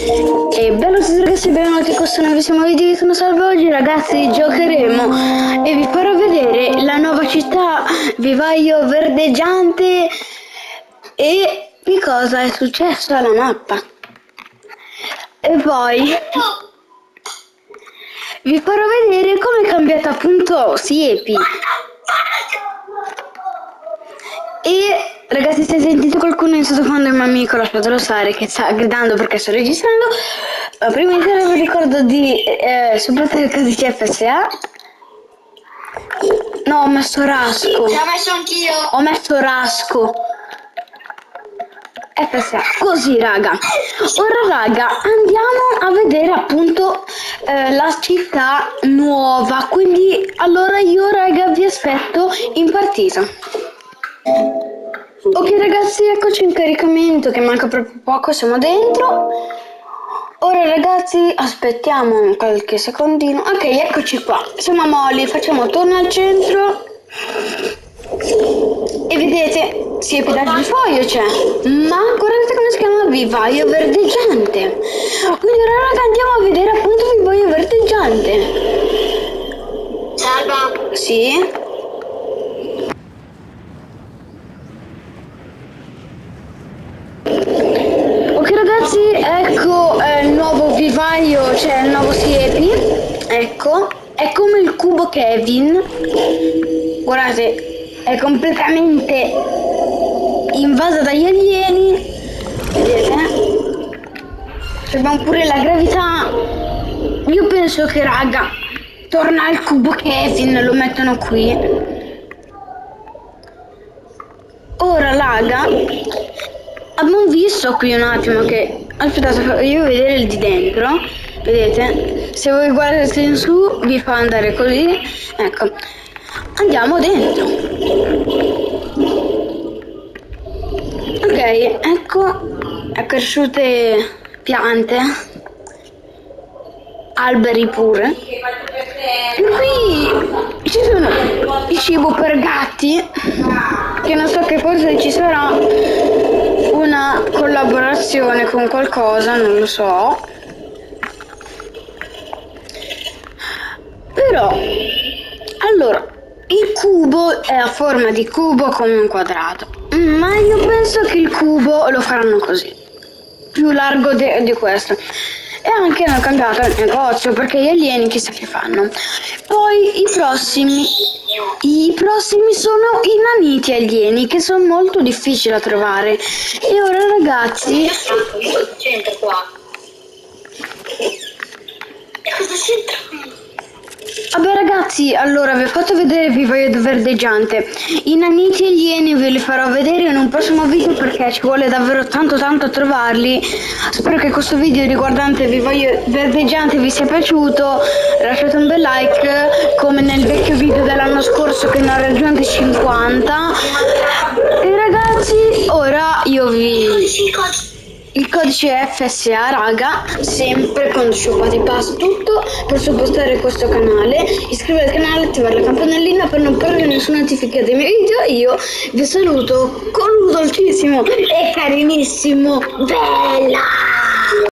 E bello a tutti ragazzi, benvenuti in questo nuovissimo video di Sono Salvo. Oggi ragazzi giocheremo e vi farò vedere la nuova città vivaio verdeggiante e che cosa è successo alla mappa. E poi vi farò vedere come è cambiata appunto Siepi. E ragazzi, se sentite qualcuno in sottofondo è un mio amico, lasciatelo stare che sta gridando perché sto registrando. Ma prima di tutto vi ricordo di supportare il codice FSA. No, ho messo Rasco. L'ho messo anch'io. Ho messo Rasco. FSA. Così raga. Ora raga, andiamo a vedere appunto la città nuova. Quindi allora io raga vi aspetto in partita. Ok ragazzi, eccoci in caricamento che manca proprio poco, siamo dentro. Ora ragazzi aspettiamo qualche secondino. Ok, eccoci qua, siamo a Moli, facciamo torno al centro. E vedete, Siepi di foglio c'è. Ma guardate come si chiama, vivaio verdeggiante. Quindi ora raga andiamo a vedere appunto vivaio verdeggiante. Salva. Sì. Ecco il nuovo vivaio, cioè il nuovo Siepi. Ecco, è come il cubo Kevin. Guardate, è completamente invasa dagli alieni. Vedete? Abbiamo pure la gravità. Io penso che raga, torna al cubo Kevin, lo mettono qui. Ora raga, abbiamo visto qui un attimo che... Aspettate, io voglio vedere il di dentro. Vedete? Se voi guardate in su vi fa andare così. Ecco. Andiamo dentro. Ok, ecco. È cresciute piante. Alberi pure. E qui ci sono il cibo per gatti. Che non so, che forse ci sarà una collaborazione con qualcosa, non lo so. Però allora il cubo è a forma di cubo come un quadrato, ma io penso che il cubo lo faranno così, più largo di questo. E anche hanno cambiato il negozio perché gli alieni chissà che fanno. Poi i prossimi sono i naniti alieni, che sono molto difficili da trovare. E ora ragazzi, C'entra qua. E cosa c'entra? vabbè ragazzi, allora vi ho fatto vedere il vivaio verdeggiante. I naniti alieni ve li farò vedere in un prossimo video perché ci vuole davvero tanto a trovarli. Spero che questo video riguardante il vivaio verdeggiante vi sia piaciuto. Lasciate un bel like come nel vecchio video dell'anno scorso che ne ho raggiunto 50. E ragazzi, ora io il codice FSA raga, sempre con Sciupati Pass tutto per supportare questo canale. Iscrivetevi al canale, attivare la campanellina per non perdere nessuna notifica dei miei video. Io vi saluto con un dolcissimo e carinissimo Bella.